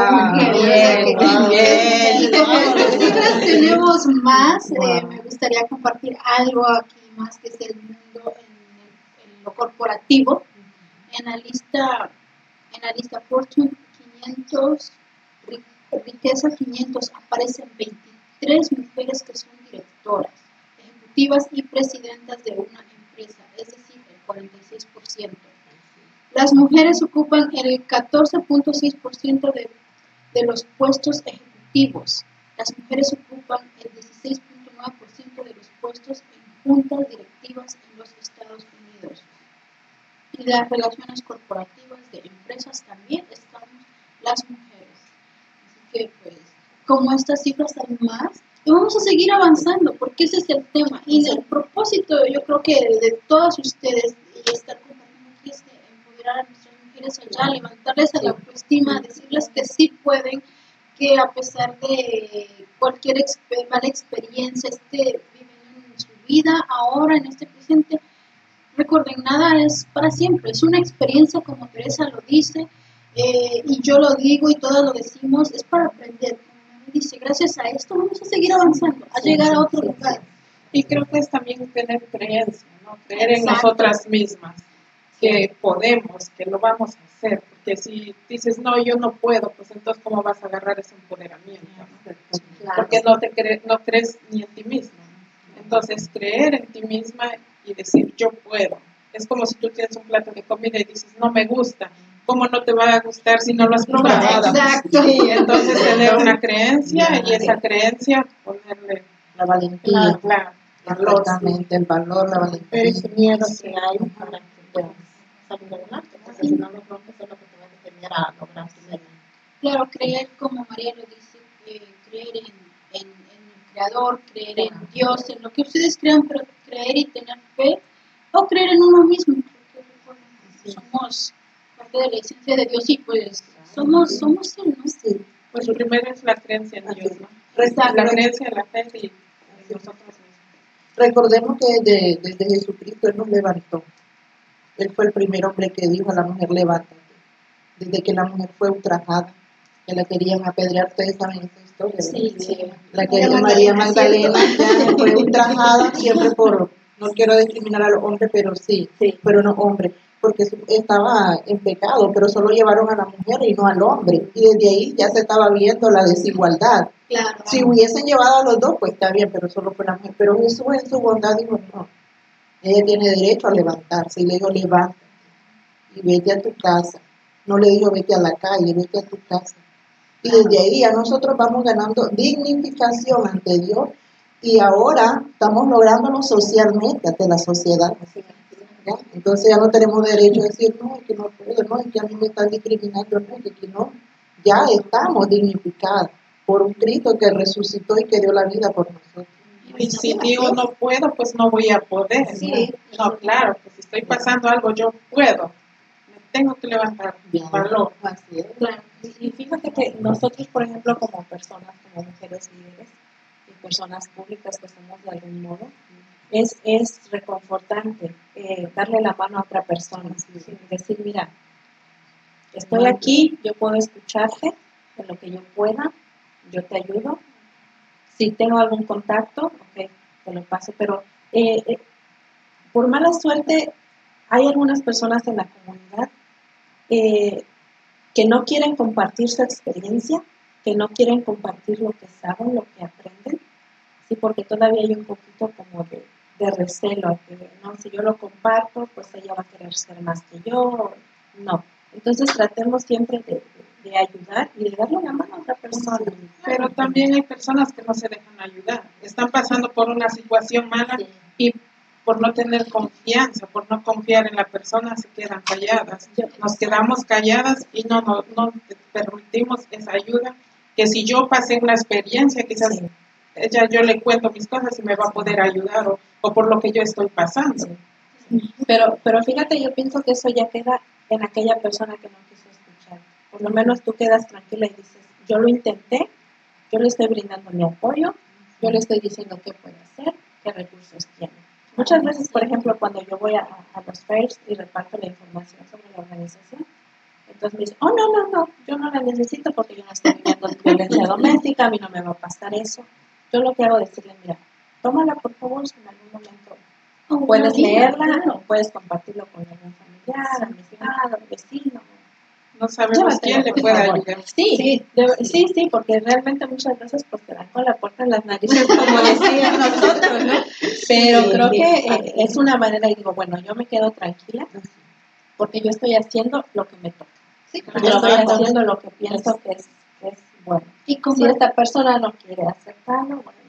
Y como estas cifras tenemos más, me gustaría compartir algo aquí más que es el mundo en lo corporativo. En la lista Fortune 500, Riqueza 500, aparecen 23 mujeres que son directoras, ejecutivas y presidentas de una empresa, es decir, el 46%. Las mujeres ocupan el 14.6% de los puestos ejecutivos. Las mujeres ocupan el 16.9% de los puestos en juntas directivas en los Estados Unidos. Y las relaciones corporativas de empresas también estamos las mujeres. Así que, pues, como estas cifras hay más, y vamos a seguir avanzando, porque ese es el tema. Y el propósito, yo creo que de todas ustedes, y estar compartiendo aquí, es de empoderar a nuestras mujeres allá, levantarles a la autoestima, decirles que sí pueden, que a pesar de cualquier mala experiencia viviendo en su vida, ahora, en este presente, recuerden, nada es para siempre, es una experiencia, como Teresa lo dice, y yo lo digo y todos lo decimos, es para aprender. Como me dice, gracias a esto vamos a seguir avanzando, a llegar a otro lugar. Y creo que es también tener creencia, ¿no? Creer en nosotras mismas, que podemos, que lo vamos a hacer, porque si dices, no, yo no puedo, pues entonces ¿cómo vas a agarrar ese empoderamiento? ¿No? Porque no crees ni en ti misma. Entonces, creer en ti misma y decir, yo puedo. Es como si tú tienes un plato de comida y dices, no me gusta. ¿Cómo no te va a gustar si no lo has probado? Exacto. Sí, entonces tener una creencia y esa creencia ponerle La valentía. la valor. Exactamente, el valor, la valentía. Pero ese miedo que hay para que puedas salir adelante, porque si no, no creo que eso es lo que te va a detener a lograr tu meta. Claro, creer, como María lo dice, creer en el Creador, creer en Dios, en lo que ustedes crean, pero creer y tener fe, o creer en uno mismo, porque recuerden, somos parte de la esencia de Dios y pues somos Él, ¿no? Sí. Pues primero es la creencia en Dios, ¿no? Exacto. La creencia en la fe y en nosotros mismos. Recordemos que desde Jesucristo Él nos levantó. Él fue el primer hombre que dijo a la mujer, levántate. Desde que la mujer fue ultrajada, que la querían apedrear, ustedes saben esa historia, ¿verdad? Sí, sí. La quería María Magdalena, ya fue ultrajada siempre por, no quiero discriminar a los hombres, pero sí, pero no hombres, porque estaba en pecado, pero solo llevaron a la mujer y no al hombre, y desde ahí ya se estaba viendo la desigualdad. Claro. Si hubiesen llevado a los dos, pues está bien, pero solo fue la mujer. Pero Jesús en su bondad dijo, no, ella tiene derecho a levantarse, y le dijo, levántate y vete a tu casa. No le dijo, vete a la calle, vete a tu casa. Y desde ahí ya nosotros vamos ganando dignificación ante Dios y ahora estamos lográndolo socialmente ante la sociedad. ¿Ya? Entonces ya no tenemos derecho a decir, no, es que no puedo, no, es que a mí me están discriminando, no, es que no. Ya estamos dignificados por un Cristo que resucitó y que dio la vida por nosotros. Y si digo no puedo, pues no voy a poder. Sí. No, claro, pues si estoy pasando algo, yo puedo. Me tengo que levantar. Valor. Así es. Claro, y fíjate que nosotros, por ejemplo, como personas, como mujeres líderes y personas públicas que somos de algún modo, es reconfortante darle la mano a otra persona, decir, mira, estoy aquí, yo puedo escucharte en lo que yo pueda, yo te ayudo. Si tengo algún contacto, ok, te lo paso, pero por mala suerte hay algunas personas en la comunidad que no quieren compartir su experiencia, que no quieren compartir lo que saben, lo que aprenden, sí, porque todavía hay un poquito como de recelo, que no, si yo lo comparto, pues ella va a querer ser más que yo, no. Entonces tratemos siempre de ayudar y de darle la mano a otra persona. Pero también hay personas que no se dejan ayudar. Están pasando por una situación mala y por no tener confianza, por no confiar en la persona, se quedan calladas. Nos quedamos calladas y no permitimos esa ayuda. Que si yo pasé una experiencia, quizás yo le cuento mis cosas y me va a poder ayudar o por lo que yo estoy pasando. Pero fíjate, yo pienso que eso ya queda en aquella persona que no quiso escuchar. Por lo menos tú quedas tranquila y dices, yo lo intenté, yo le estoy brindando mi apoyo, yo le estoy diciendo qué puede hacer, qué recursos tiene. Muchas veces, por ejemplo, cuando yo voy a los fairs y reparto la información sobre la organización, entonces me dicen, oh, no, yo no la necesito porque yo no estoy viviendo violencia doméstica, a mí no me va a pasar eso. Yo lo que hago es decirle, mira, tómala por favor, si en algún momento puedes leerla o puedes compartirlo con algún familiar, amistad, vecino. No sabemos quién le puede ayudar. Sí, porque realmente muchas veces pues te dan con la puerta en las narices, como decían nosotros, ¿no? Pero creo que es una manera, y digo, bueno, yo me quedo tranquila porque yo estoy haciendo lo que me toca. Yo estoy haciendo lo que pienso que es bueno. Y si esta persona no quiere aceptarlo, bueno.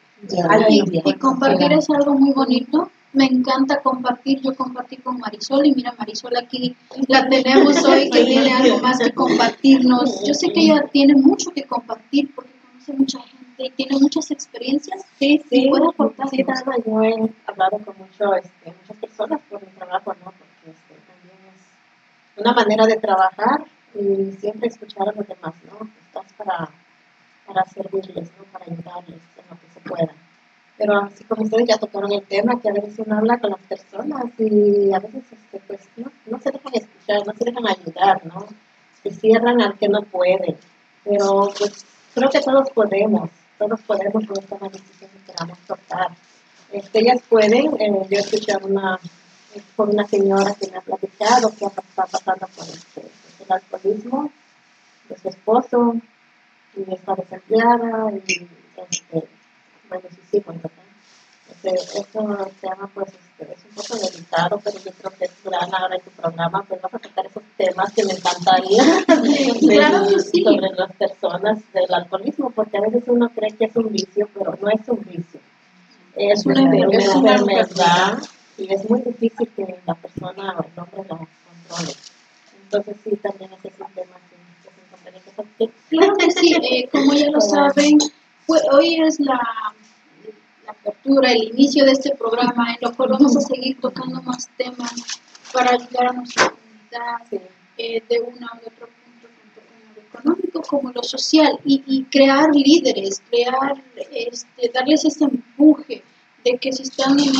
Y compartir es algo muy bonito. Me encanta compartir. Yo compartí con Marisol y mira, Marisol aquí la tenemos hoy que tiene algo más que compartirnos. Yo sé que ella tiene mucho que compartir porque conoce mucha gente y tiene muchas experiencias. Sí, puede aportar. Sí, Dana, yo he hablado con muchas personas por mi trabajo, ¿no? Porque también es una manera de trabajar y siempre escuchar a los demás, ¿no? Estás para servirles, ¿no? Para ayudarles en lo que se pueda. Pero así como ustedes ya tocaron el tema, que a veces uno habla con las personas y a veces pues no se dejan escuchar, no se dejan ayudar, ¿no? Se cierran al que no puede. Pero pues creo que todos podemos con esta decisión que queramos tocar. Ellas pueden, yo he escuchado por una señora que me ha platicado que está pasando por el alcoholismo de su esposo y está desempleada y bueno, sus hijos, ¿verdad? eso se llama, pues, es un poco delicado, pero yo creo que es gran ahora en tu programa, pues vas a tocar esos temas que me encantaría Claro que sí. sobre las personas del alcoholismo, porque a veces uno cree que es un vicio, pero no es un vicio. Es una enfermedad y es muy difícil que la persona o el hombre lo controle. Entonces sí, también ese es un tema que se encontraría que tocar. Claro que sí, como ya lo saben, hoy es la apertura, el inicio de este programa, en lo cual vamos a seguir tocando más temas para ayudar a nuestra comunidad de una u otro punto, tanto como lo económico como lo social, y crear líderes, darles ese empuje de que si están en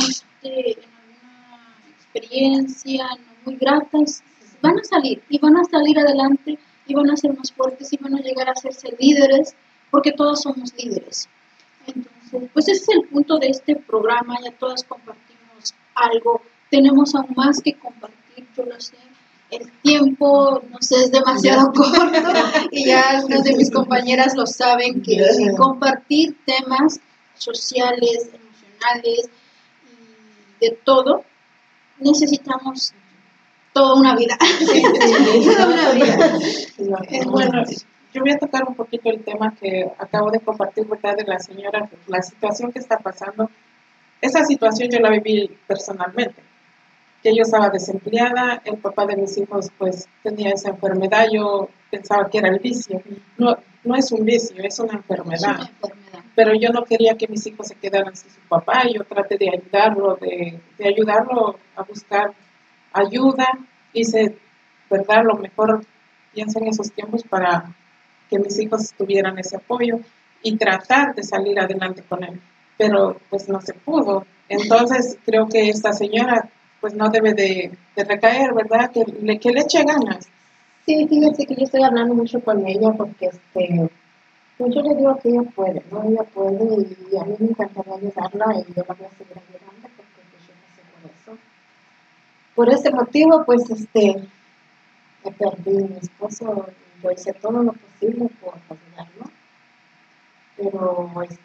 alguna experiencia no muy gratas, van a salir y van a salir adelante y van a ser más fuertes y van a llegar a hacerse líderes, porque todos somos líderes. Entonces, pues ese es el punto de este programa, ya todas compartimos algo, tenemos aún más que compartir, yo lo sé, el tiempo nos es demasiado corto y ya algunas de mis compañeras lo saben, que compartir temas sociales, emocionales y de todo, necesitamos toda una vida. Toda una vida. Bueno, yo voy a tocar un poquito el tema que acabo de compartir, ¿verdad? De la señora, la situación que está pasando. Esa situación yo la viví personalmente, que yo estaba desempleada, el papá de mis hijos pues tenía esa enfermedad, yo pensaba que era el vicio. No es un vicio, es una enfermedad. Pero yo no quería que mis hijos se quedaran sin su papá, yo traté de ayudarlo, de ayudarlo a buscar ayuda, hice, ¿verdad?, lo mejor, pienso en esos tiempos para que mis hijos tuvieran ese apoyo y tratar de salir adelante con él, pero pues no se pudo. Entonces creo que esta señora pues no debe de recaer, ¿verdad?, que le eche ganas. Sí, fíjense que yo estoy hablando mucho con ella porque pues yo le digo que ella puede, ¿no? Ella puede y a mí me encantaría ayudarla y yo la voy a seguir ayudando porque pues yo pasé por eso. Por ese motivo, pues me perdí mi esposo, yo hice todo lo posible por ayudarlo, pero pues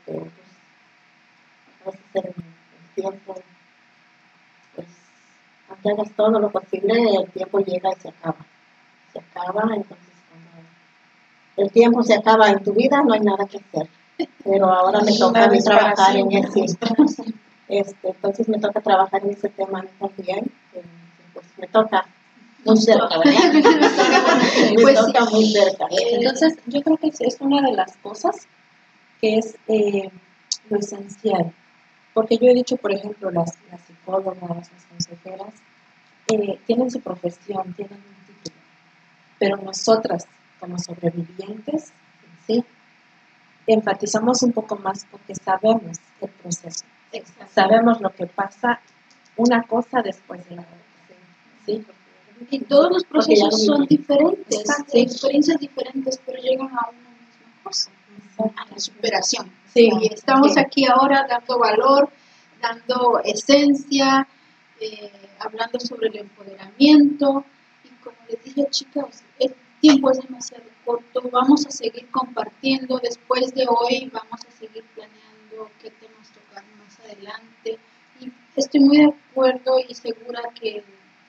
a veces el tiempo, pues aunque hagas todo lo posible, el tiempo llega y se acaba. Se acaba, entonces cuando el tiempo se acaba en tu vida, no hay nada que hacer. Pero ahora me toca a mí trabajar en ese. Entonces me toca trabajar en ese tema también. Pues me toca muy cerca, ¿verdad? Me toca muy cerca. Entonces, yo creo que es una de las cosas que es lo esencial. Porque yo he dicho, por ejemplo, las psicólogas, las consejeras, tienen su profesión, tienen un título. Pero nosotras, como sobrevivientes, sí, enfatizamos un poco más porque sabemos el proceso. Sabemos lo que pasa una cosa después de la otra. ¿Sí? Y todos los procesos son diferentes, experiencias diferentes, pero llegan a una misma cosa, a la superación. Sí, y estamos aquí ahora dando valor, dando esencia, hablando sobre el empoderamiento. Y como les dije, chicas, el tiempo es demasiado corto, vamos a seguir compartiendo. Después de hoy vamos a seguir planeando qué temas tocar más adelante. Y estoy muy de acuerdo y segura que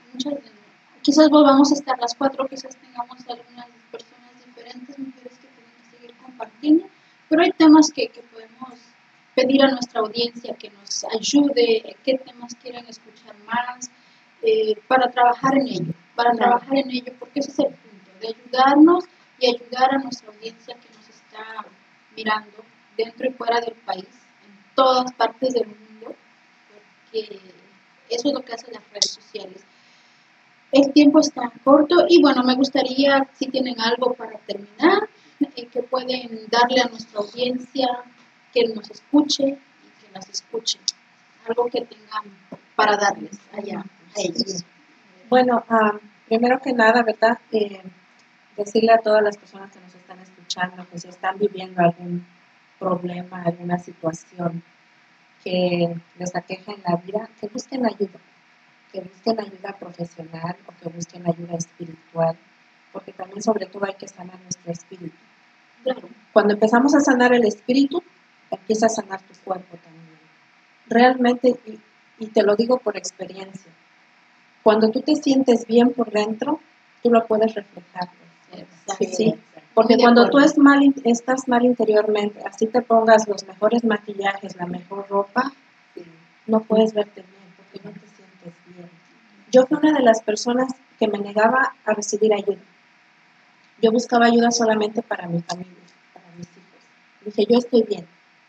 quizás volvamos a estar las cuatro, quizás tengamos algunas personas diferentes, mujeres que tienen que seguir compartiendo, pero hay temas que podemos pedir a nuestra audiencia que nos ayude, qué temas quieren escuchar más, para trabajar en ello, porque ese es el punto, de ayudarnos y ayudar a nuestra audiencia que nos está mirando dentro y fuera del país, en todas partes del mundo, porque eso es lo que hacen las redes sociales. El tiempo es tan corto y bueno, me gustaría, si tienen algo para terminar, que pueden darle a nuestra audiencia, que nos escuche y que nos escuche. Algo que tengan para darles allá a ellos. Bueno, primero que nada, ¿verdad? Decirle a todas las personas que nos están escuchando, que si están viviendo algún problema, alguna situación que les aqueja en la vida, que busquen ayuda. Que busquen ayuda profesional o que busquen ayuda espiritual, porque también sobre todo hay que sanar nuestro espíritu. Claro. Cuando empezamos a sanar el espíritu, empieza a sanar tu cuerpo también. realmente, y te lo digo por experiencia, cuando tú te sientes bien por dentro, tú lo puedes reflejar. ¿Sí? Porque cuando tú estás mal interiormente, así te pongas los mejores maquillajes, la mejor ropa, no puedes verte bien porque no te sientes bien. Yo fui una de las personas que me negaba a recibir ayuda. Yo buscaba ayuda solamente para mi familia, para mis hijos. Dije, yo estoy bien.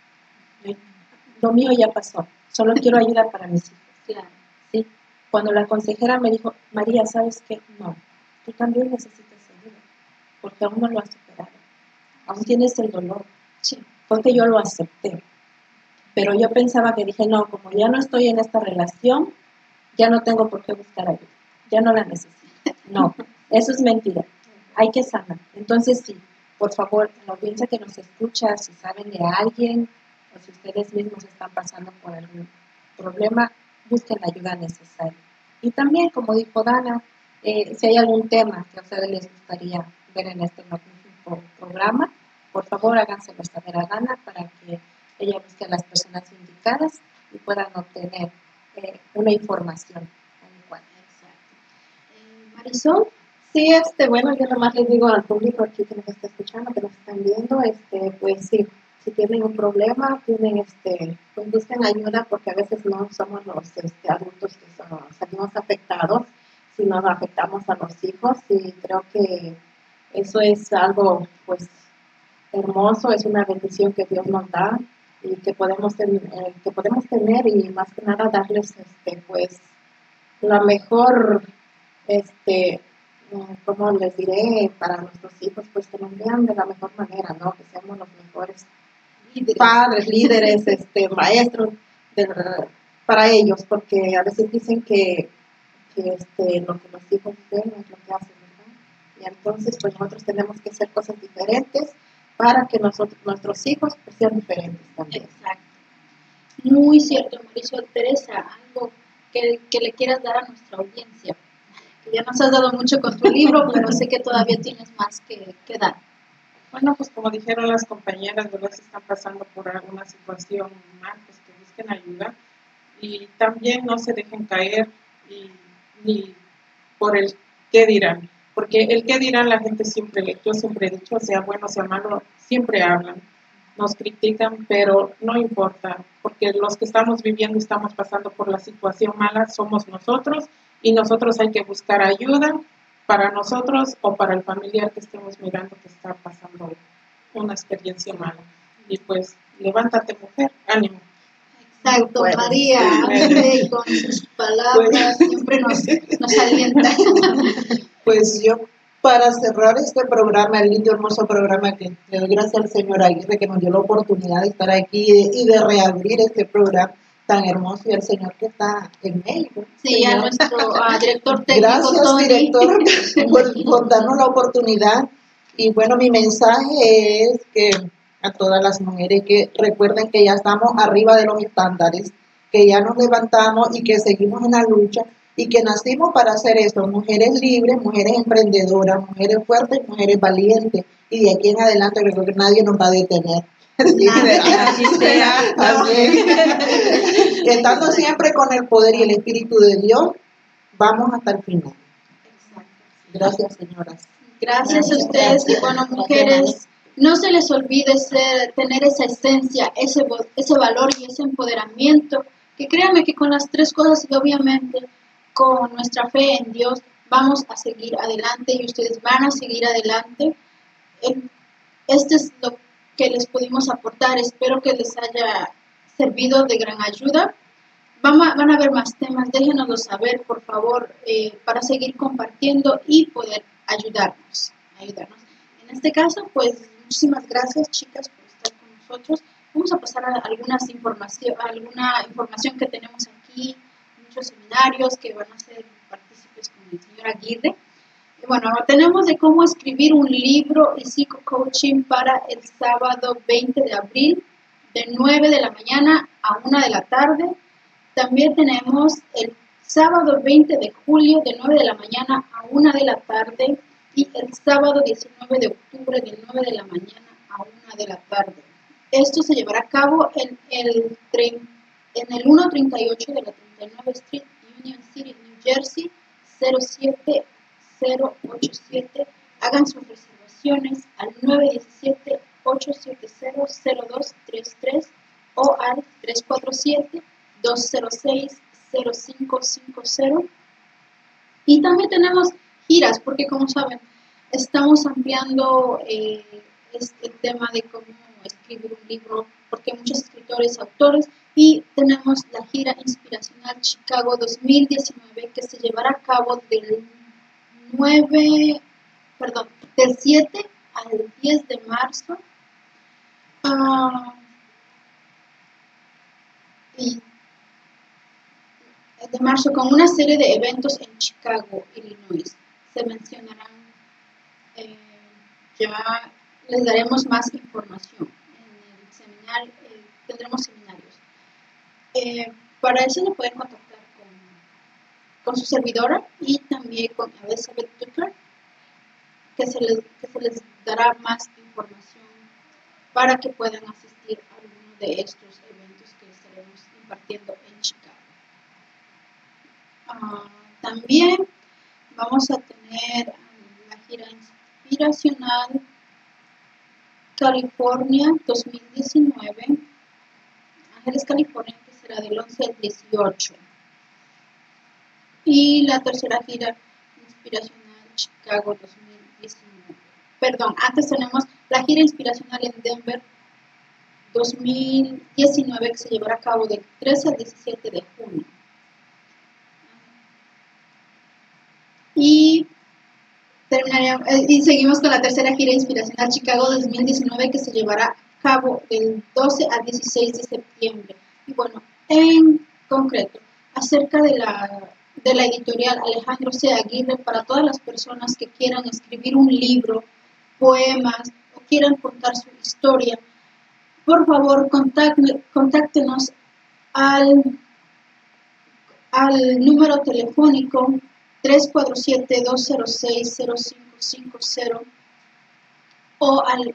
Lo mío ya pasó. Solo quiero ayuda para mis hijos. Claro. ¿Sí? Cuando la consejera me dijo, María, ¿sabes qué? No, tú también necesitas ayuda, porque aún no lo has superado. Aún tienes el dolor. Sí, porque yo lo acepté. Pero yo pensaba que dije, no, como ya no estoy en esta relación, ya no tengo por qué buscar ayuda. Ya no la necesito. No, eso es mentira. Hay que sanar. Entonces, sí, por favor, la audiencia que nos escucha, si saben de alguien o si ustedes mismos están pasando por algún problema, busquen la ayuda necesaria. Y también, como dijo Dana, si hay algún tema que a ustedes les gustaría ver en este magnífico programa, por favor háganselo saber a Dana para que ella busque a las personas indicadas y puedan obtener una información adecuada. Marisol. Sí, bueno, yo nomás les digo al público aquí que nos está escuchando, que nos están viendo, pues sí, si tienen un problema, pues busquen ayuda porque a veces no somos los adultos que salimos afectados, sino afectamos a los hijos y creo que eso es algo, pues, hermoso, es una bendición que Dios nos da y que podemos tener y más que nada darles, pues, la mejor, como les diré, para nuestros hijos, pues que nos vean de la mejor manera, ¿no? Que seamos los mejores padres, líderes, maestros para ellos, porque a veces dicen que lo que los hijos ven es lo que hacen, ¿verdad? Y entonces, pues nosotros tenemos que hacer cosas diferentes para que nuestros hijos pues, sean diferentes también. Exacto. Muy cierto, Marisol. Teresa, algo que le quieras dar a nuestra audiencia. Que ya nos has dado mucho con tu libro, pero sé que todavía tienes más que dar. Bueno, pues como dijeron las compañeras, ¿verdad? Si están pasando por alguna situación mal, pues que busquen ayuda y también no se dejen caer ni por el qué dirán, porque el qué dirán la gente siempre, yo siempre he dicho, sea bueno, sea malo, siempre hablan, nos critican, pero no importa, porque los que estamos viviendo, estamos pasando por la situación mala, somos nosotros y nosotros hay que buscar ayuda para nosotros o para el familiar que estemos mirando que está pasando una experiencia mala. Y pues, levántate mujer, ánimo. Exacto, Bueno, María, con sus palabras siempre nos alienta. Pues yo, para cerrar este programa, el lindo, hermoso programa que le doy gracias al señor Aguirre que nos dio la oportunidad de estar aquí y de reabrir este programa tan hermoso y al señor que está en México. Sí, a nuestro director técnico. Gracias, Tony. director, por darnos la oportunidad. Y bueno, mi mensaje es que a todas las mujeres que recuerden que ya estamos arriba de los estándares, que ya nos levantamos y que seguimos en la lucha y que nacimos para hacer esto, mujeres libres, mujeres emprendedoras, mujeres fuertes, mujeres valientes y de aquí en adelante creo que nadie nos va a detener. Sí, Así sea. así. Estando siempre con el poder y el Espíritu de Dios, vamos hasta el final. Gracias, señoras. Gracias a ustedes y bueno, mujeres, no se les olvide tener esa esencia, ese valor y ese empoderamiento, que créanme que con las tres cosas y obviamente con nuestra fe en Dios vamos a seguir adelante y ustedes van a seguir adelante. Este es lo que les pudimos aportar, espero que les haya servido de gran ayuda. Van a haber más temas, déjenoslo saber, por favor, para seguir compartiendo y poder ayudarnos. En este caso, pues, muchísimas gracias, chicas, por estar con nosotros. Vamos a pasar a alguna información que tenemos aquí, muchos seminarios que van a ser partícipes con el señor Aguirre. Y bueno, tenemos de cómo escribir un libro y psico-coaching para el sábado 20 de abril, de 9 de la mañana a 1 de la tarde. También tenemos el sábado 20 de julio de 9 de la mañana a 1 de la tarde y el sábado 19 de octubre de 9 de la mañana a 1 de la tarde. Esto se llevará a cabo en el en el 138 de la 39 Street, Union City, New Jersey, 07087. Hagan sus reservaciones al 917-870-0233 o al 347-206-0550. Y también tenemos giras, porque como saben, estamos ampliando este tema de cómo escribir un libro, porque hay muchos escritores, autores, y tenemos la gira inspiracional Chicago 2019 que se llevará a cabo del 7 al 10 de marzo. De marzo, con una serie de eventos en Chicago, Illinois. Se mencionarán, ya les daremos más información. En el seminario, tendremos seminarios. Para eso se pueden contactar con su servidora y también con Elizabeth Tucker, que se les dará más información para que puedan asistir a alguno de estos eventos que estaremos impartiendo en Chicago. También vamos a tener la gira inspiracional California 2019, Ángeles, California, que será del 11 al 18. Y la tercera gira inspiracional Chicago 2019. Perdón, antes tenemos la gira inspiracional en Denver 2019, que se llevará a cabo del 13 al 17 de junio. Y seguimos con la tercera gira inspiracional Chicago 2019, que se llevará a cabo del 12 al 16 de septiembre. Y bueno, en concreto, acerca de la editorial Alejandro C. Aguirre, para todas las personas que quieran escribir un libro, poemas o quieran contar su historia, por favor contáctenos al número telefónico 347-206-0550 o al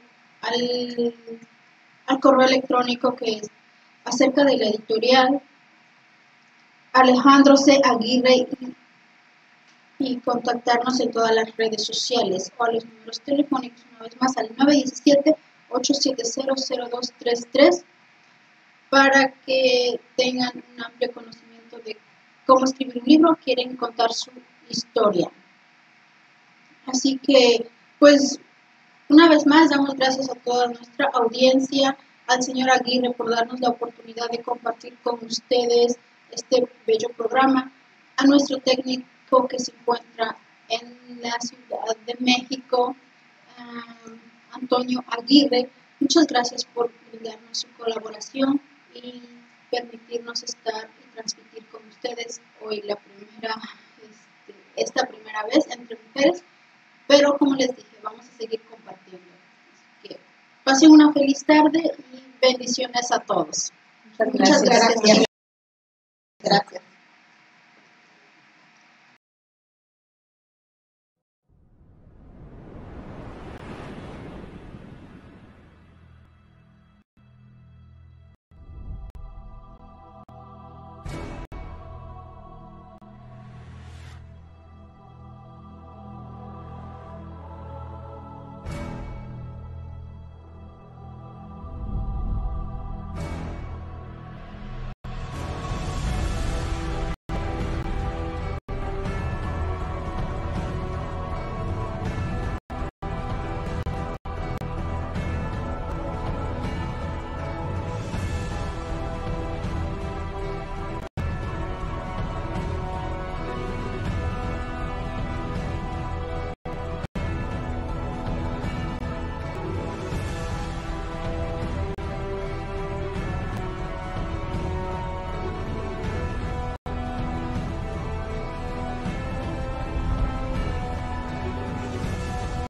correo electrónico que es acerca de la editorial Alejandro C. Aguirre y contactarnos en todas las redes sociales o a los números telefónicos una vez más al 917-870-0233 para que tengan un amplio conocimiento de cómo escribir un libro, quieren contar su historia. Así que, pues, una vez más, damos gracias a toda nuestra audiencia, al señor Aguirre por darnos la oportunidad de compartir con ustedes este bello programa, a nuestro técnico que se encuentra en la Ciudad de México, Antonio Aguirre. Muchas gracias por brindarnos su colaboración y permitirnos estar y transmitir con ustedes hoy esta primera vez entre mujeres, pero como les dije, vamos a seguir compartiendo. Así que pasen una feliz tarde y bendiciones a todos. Muchas gracias. Gracias.